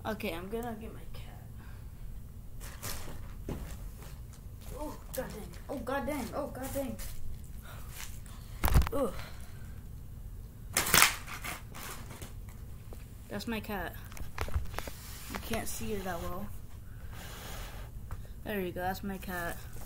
Okay, I'm gonna get my cat. Oh, god dang. Oh, god dang. Oh, god dang. Ugh. That's my cat. You can't see it that well. There you go, that's my cat.